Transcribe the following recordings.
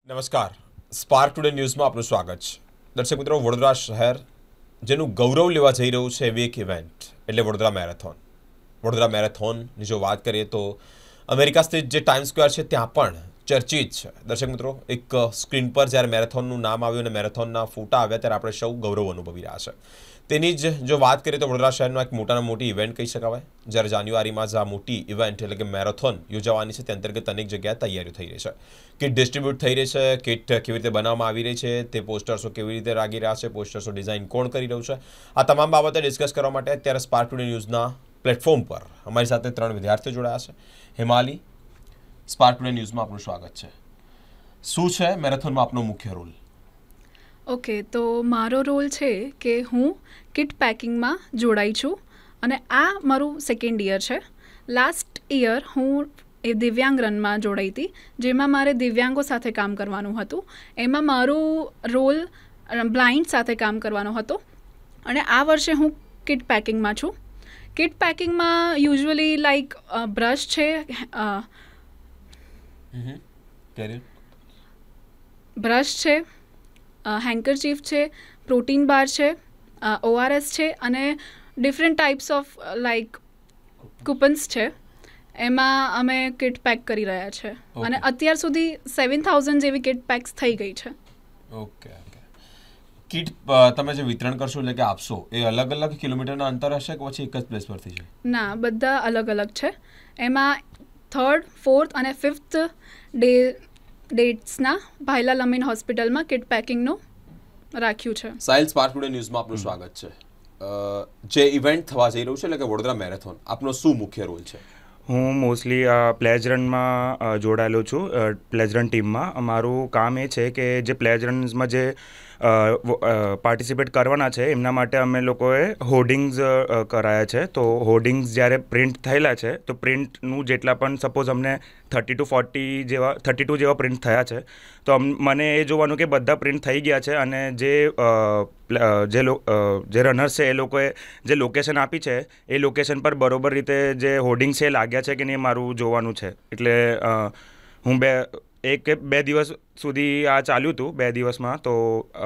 નમસ્કાર, spark today ન્યૂઝમાં આપનું સ્વાગત છે. દર્શક મિત્રો, વડોદરા શહેર જેનું ગૌરવ લેવા જઈ રહ્યું છે એવી એક ઇવેન્ટ એટલે વડોદરા મેરેથોન. વડોદરા મેરેથોનની જો વાત કરીએ તો અમેરિકા સ્થિત જે ટાઈમ સ્ક્વેર છે ત્યાં પણ ચર્ચિત છે. દર્શક મિત્રો, એક સ્ક્રીન પર જ્યારે મેરેથોનનું નામ આવ્યું અને મેરેથોનના ફોટા આવ્યા ત્યારે આપણે સૌ ગૌરવ અનુભવી રહ્યા છે. તેની જ જો વાત કરીએ તો વડોદરા શહેરનો એક મોટામાં મોટી ઇવેન્ટ કહી શકાય. જ્યારે જાન્યુઆરીમાં જ આ મોટી ઇવેન્ટ એટલે કે મેરેથોન યોજાવાની છે તે અંતર્ગત અનેક જગ્યાએ તૈયારીઓ થઈ રહી છે. કિટ ડિસ્ટ્રીબ્યુટ થઈ રહી છે, કિટ કેવી રીતે બનાવવામાં આવી રહી છે, તે પોસ્ટર્સો કેવી રીતે લાગી રહ્યા છે, પોસ્ટર્સો ડિઝાઇન કોણ કરી રહ્યું છે, આ તમામ બાબતે ડિસ્કસ કરવા માટે અત્યારે સ્પાર્ક ટુડે ન્યૂઝના પ્લેટફોર્મ પર અમારી સાથે 3 વિદ્યાર્થીઓ જોડાયા છે. હિમાલી, સ્પાર્ક ટુડે ન્યૂઝમાં આપનું સ્વાગત છે. શું છે મેરેથોનમાં આપનો મુખ્ય રોલ? ઓકે, તો મારો રોલ છે કે હું કિટ પેકિંગમાં જોડાઈ છું અને આ મારું સેકન્ડ યર છે. લાસ્ટ યર હું એ દિવ્યાંગ રનમાં જોડાઈ હતી, જેમાં મારે દિવ્યાંગો સાથે કામ કરવાનું હતું. એમાં મારું રોલ બ્લાઇન્ડ સાથે કામ કરવાનો હતો અને આ વર્ષે હું કિટ પેકિંગમાં છું. કિટ પેકિંગમાં યુઝ્યુઅલી લાઈક બ્રશ છે, હેન્કરચીફ છે, પ્રોટીન બાર છે, ORS છે અને different types of like coupons છે. એમાં અમે કિટ પેક કરી રહ્યા છે અને અત્યાર સુધી 7,000 જેવી કિટ પેક્સ થઈ ગઈ છે. ઓકે. કિટ તમે જે વિતરણ કરશો એટલે કે આપશો એ અલગ અલગ કિલોમીટરના અંતર હશે કે પછી એક જ પ્લેસ પરથી છે? ના, બધા અલગ અલગ છે. એમાં 3rd, 4th અને 5th ડેટ્સના ભાઈલાલ અમીન હોસ્પિટલમાં કિટ પેકિંગનું રાખ્યું છે. સાહિલ, સ્પાર્ક ટુડે ન્યૂઝમાં આપનું સ્વાગત છે. જે ઇવેન્ટ થવા જઈ રહ્યું છે એટલે કે વડોદરા મેરેથોન, આપનો શું મુખ્ય રોલ છે? હું મોસ્ટલી પ્લેજ રનમાં જોડાયેલો છું. પ્લેજ રન ટીમમાં મારું કામ એ છે કે જે પ્લેજ રન્સમાં જે પાર્ટિસિપેટ કરવાના છે એમના માટે અમે લોકોએ હોર્ડિંગ્સ કરાયા છે. તો હોર્ડિંગ્સ જ્યારે પ્રિન્ટ થયેલા છે તો પ્રિન્ટનું જેટલા પણ સપોઝ અમને 32 જેવા પ્રિન્ટ થયા છે તો મને એ જોવાનું કે બધા પ્રિન્ટ થઈ ગયા છે અને જે રનર્સ છે એ લોકોએ જે લોકેશન આપી છે એ લોકેશન પર બરોબર રીતે જે હોર્ડિંગ્સ છે એ લાગ્યા છે કે નહીં મારું જોવાનું છે. એટલે હું 2 દિવસ સુધી આ ચાલ્યું હતું. 2 દિવસમાં તો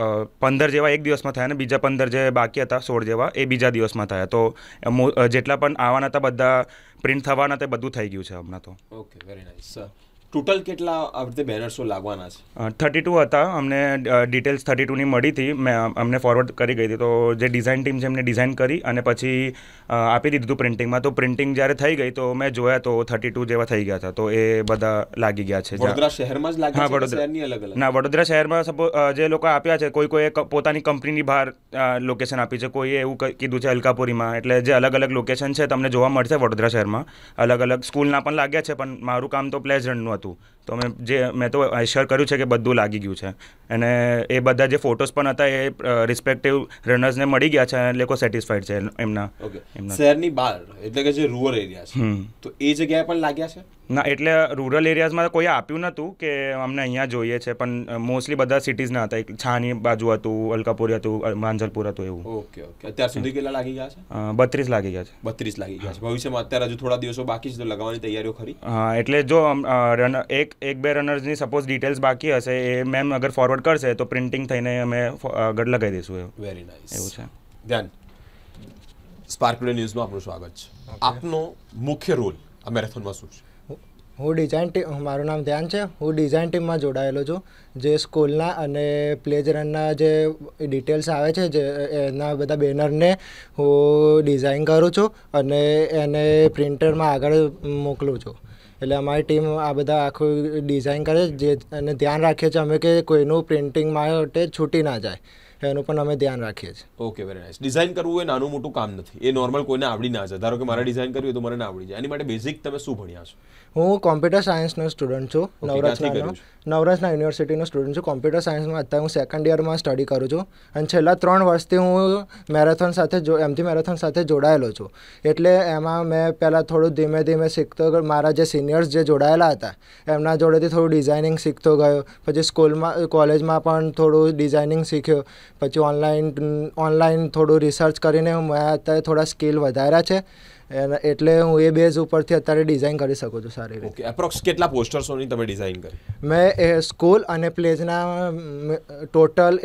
15 જેવા એક દિવસમાં થયા અને બીજા 15 જે બાકી હતા 16 જેવા એ બીજા દિવસમાં થયા. તો જેટલા પણ આવવાના હતા બધા પ્રિન્ટ થવાના તે બધું થઈ ગયું છે હમણાં તો. Okay, very nice. ટોટલ કેટલા આ રીતે બેનર્સો લાગવાના છે? 32 હતા. અમને ડિટેલ્સ 32ની મળી હતી, અમને ફોરવર્ડ કરી ગઈ હતી. તો જે ડિઝાઇન ટીમ છે એમને ડિઝાઇન કરી અને પછી આપી દીધું હતું પ્રિન્ટિંગમાં. તો પ્રિન્ટિંગ જ્યારે થઈ ગઈ તો મેં જોયા તો 32 જેવા થઈ ગયા હતા. તો એ બધા લાગી ગયા છે. વડોદરા શહેરમાં જ લાગ્યા છે કે શહેરની અલગ અલગ? ના, વડોદરા શહેરમાં જે લોકો આપ્યા છે કોઈએ પોતાની કંપનીની બહાર લોકેશન આપી છે, કોઈએ એવું કીધું છે અલકાપુરીમાં. એટલે જે અલગ અલગ લોકેશન છે તમને જોવા મળશે વડોદરા શહેરમાં. અલગ અલગ સ્કૂલના પણ લાગ્યા છે પણ મારું કામ તો પ્લેજ રનનું હતું. તો મેં તો એશ્યોર કર્યું છે કે બધું લાગી ગયું છે અને એ બધા જે ફોટોસ પણ હતા એ રિસ્પેક્ટિવ રનર્સને મળી ગયા છે અને લોકો સેટિસ્ફાઈડ છે એમના. શહેરની બહાર એટલે કે જે રૂરલ એરિયા છે તો એ જગ્યાએ પણ લાગ્યા છે? ના, એટલે રૂરલ એરિયાઝમાં કોઈ આપ્યું નહોતું કે અમને અહીંયા જોઈએ છે, પણ મોસ્ટલી બધા સિટીઝના હતા. એક છાની બાજુ હતું, અલકાપુરી હતું, માંજલપુર હતું એવું. ઓકે. અત્યાર સુધી કેટલા લાગી ગયા છે? 32 લાગી ગયા છે. 32 લાગી ગયા છે. ભવિષ્યમાં અત્યારે હજુ થોડા દિવસો બાકી છે તો લગાવવાની તૈયારીઓ ખરી? હા, એટલે જો એક બે રનર્સની સપોઝ ડિટેલ્સ બાકી હશે એ મેમ અગર ફોરવર્ડ કરશે તો પ્રિન્ટિંગ થઈને અમે આગળ લગાવી દઈશું. Very nice. એવું છે. ધ્યાન, સ્પાર્ક ટુડે ન્યૂઝમાં આપનું સ્વાગત છે. આપનો મુખ્ય રોલ આ મેરેથોનમાં શું છે? હું ડિઝાઇન ટીમ, મારું નામ ધ્યાન છે. હું ડિઝાઇન ટીમમાં જોડાયેલો છું. જે સ્કૂલના અને પ્લેજ રનના જે ડિટેલ્સ આવે છે જે એના બધા બેનરને હું ડિઝાઇન કરું છું અને એને પ્રિન્ટરમાં આગળ મોકલું છું. એટલે અમારી ટીમ આ બધા આખું ડિઝાઇન કરે જે અને ધ્યાન રાખીએ છીએ અમે કે કોઈનું પ્રિન્ટિંગ માટે છૂટી ના જાય એનું પણ અમે ધ્યાન રાખીએ છીએ. Okay, very nice. ડિઝાઇન કરવું એ નાનું મોટું કામ નથી. એ નોર્મલ કોઈને આવડી ના જાય. ધારો કે મારે ડિઝાઇન કરવી હોય તો મને ના આવડી જાય. એની માટે બેઝિક તમે શું ભણ્યા છો? હું કોમ્પ્યુટર સાયન્સનો સ્ટુડન્ટ છું. નવરત્ના યુનિવર્સિટીનો સ્ટુડન્ટ છું. કોમ્પ્યુટર સાયન્સમાં અત્યારે હું સેકન્ડ યરમાં સ્ટડી કરું છું અને છેલ્લા 3 વર્ષથી હું મેરેથોન સાથે જોડાયેલો છું. એટલે એમાં મેં પહેલાં થોડું ધીમે ધીમે શીખતો, મારા જે સિનિયર્સ જે જોડાયેલા હતા એમના જોડેથી થોડું ડિઝાઇનિંગ શીખતો ગયો. પછી કોલેજમાં પણ થોડું ડિઝાઇનિંગ શીખ્યો. પછી ઓનલાઈન થોડું રિસર્ચ કરીને મેં અત્યારે થોડા સ્કિલ વધાર્યા છે એટલે હું એ બેઝ ઉપરથી અત્યારે ડિઝાઇન કરી શકું છું સારી રીતે. ઓકે, એપ્રોક્સ કેટલા પોસ્ટર્સોની તમે ડિઝાઇન કરી? મેં સ્કૂલ અને પ્લેઝના ટોટલ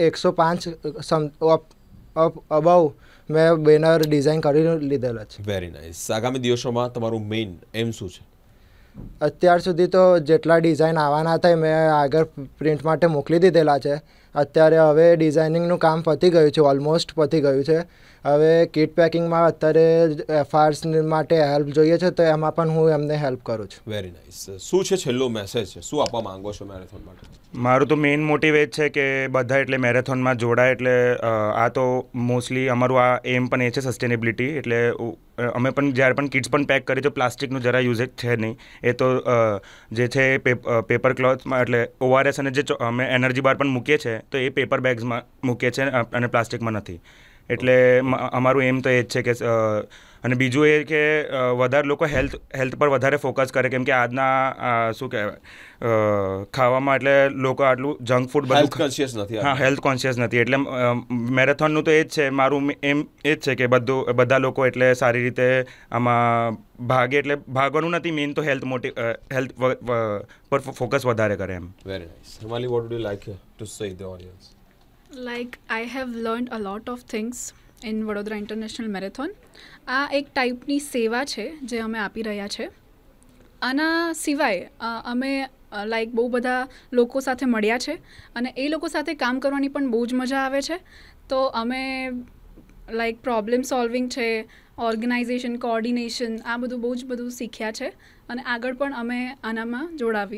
105 અબાઉ મેં બેનર ડિઝાઇન કરી લીધેલા છે. Very nice. આગામી દિવસોમાં તમારું મેઇન એમ શું છે? અત્યાર સુધી તો જેટલા ડિઝાઇન આવવાના હતા મેં આગળ પ્રિન્ટ માટે મોકલી દીધેલા છે. અત્યારે હવે ડિઝાઇનિંગનું કામ પતી ગયું છે, ઓલમોસ્ટ પતી ગયું છે. હવે કિટ પેકિંગમાં અત્યારે એફઆર્સ માટે હેલ્પ જોઈએ છે, તો એમાં પણ હું એમને હેલ્પ કરું છું. Very nice. શું છે છેલ્લો મેસેજ છે, શું આપવા માંગો છો મેરેથોન માટે? મારું તો મેઇન મોટિવ એ જ છે કે બધા એટલે મેરેથોનમાં જોડાય. એટલે આ તો મોસ્ટલી અમારું આ એમ પણ એ છે સસ્ટેનેબિલિટી. એટલે અમે પણ જ્યારે પણ કિટ્સ પણ પેક કરીએ તો પ્લાસ્ટિકનું જરા યુઝેજ છે નહીં. એ તો જે છે પેપર ક્લોથમાં, એટલે ORS અને જે અમે એનર્જી બાર પણ મૂકીએ છીએ તો એ પેપર બેગ્સમાં મૂકીએ છીએ અને પ્લાસ્ટિકમાં નથી. એટલે અમારું એમ તો એ જ છે કે અને બીજું એ કે વધારે લોકો હેલ્થ પર વધારે ફોકસ કરે, કેમ કે આજના શું કહેવાય ખાવામાં એટલે લોકો આટલું જંક ફૂડ બધું હેલ્થ કોન્શિયસ નથી. હા, હેલ્થ કોન્શિયસ નથી. એટલે મેરેથોનનું તો એ જ છે, મારું એમ એ જ છે કે બધા લોકો એટલે સારી રીતે આમાં ભાગે. એટલે ભાગવાનું નથી, મેઇન તો હેલ્થ પર ફોકસ વધારે કરે એમ. Very nice. Himali, what would you like to say the audience? Like, I have learned a lot of things in Vadodara international marathon. આ એક ટાઈપની સેવા છે જે અમે આપી રહ્યા છે. આના સિવાય અમે લાઈક બહુ બધા લોકો સાથે મળ્યા છે અને એ લોકો સાથે કામ કરવાની પણ બહુ જ મજા આવે છે. તો અમે લાઈક પ્રોબ્લેમ સોલ્વિંગ છે, ઓર્ગેનાઇઝેશન, કોઓર્ડિનેશન, આ બધું શીખ્યા છે અને આગળ પણ અમે આનામાં જોડાવી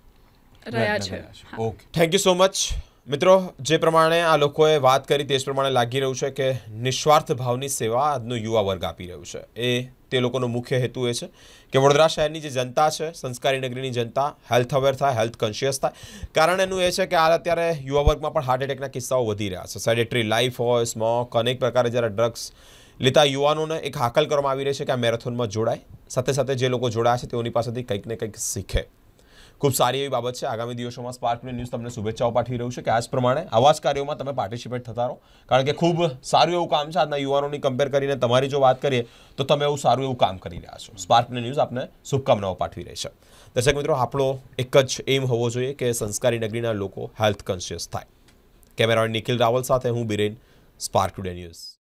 રહ્યા છે. Okay, thank you so much. મિત્રો, જે પ્રમાણે આ લોકોએ વાત કરી તે જ પ્રમાણે લાગી રહ્યું છે કે નિસ્વાર્થ ભાવની સેવા આજનો યુવા વર્ગ આપી રહ્યું છે. તે લોકોનો મુખ્ય હેતુ એ છે કે વડોદરા શહેરની જે જનતા છે, સંસ્કારી નગરીની જનતા, હેલ્થ અવેર થાય, હેલ્થ કોન્શિયસ થાય. કારણ એનું એ છે કે અત્યારે યુવા વર્ગમાં પણ હાર્ટ એટેકના કિસ્સાઓ વધી રહ્યા છે. સેડેટરી લાઈફ હોય, સ્મોક, અનેક પ્રકારે જ્યારે ડ્રગ્સ લેતા યુવાનોને એક હાકલ કરવામાં આવી રહી છે કે આ મેરેથોનમાં જોડાય. સાથે સાથે જે લોકો જોડાયા છે તેઓની પાસેથી કંઈક ને કંઈક શીખે. ખૂબ સારી એવી બાબત છે. આગામી દિવસોમાં સ્પાર્ક ટુડે ન્યૂઝ તમને શુભેચ્છાઓ પાઠવી રહ્યું છે કે આ જ પ્રમાણે આવા જ કાર્યોમાં તમે પાર્ટિસિપેટ થતા રહો. કારણ કે ખૂબ સારું એવું કામ છે. આજના યુવાનોની કમ્પેર કરીને તમારી જો વાત કરીએ તો તમે એવું સારું એવું કામ કરી રહ્યા છો. સ્પાર્ક ટુડે ન્યૂઝ આપને શુભકામનાઓ પાઠવી રહી છે. દર્શક મિત્રો, આપણો એક જ એમ હોવો જોઈએ કે સંસ્કારી નગરીના લોકો હેલ્થ કોન્શિયસ થાય. કેમેરામેન નિખિલ રાવલ સાથે હું બિરેન, સ્પાર્ક ટુડે ન્યૂઝ.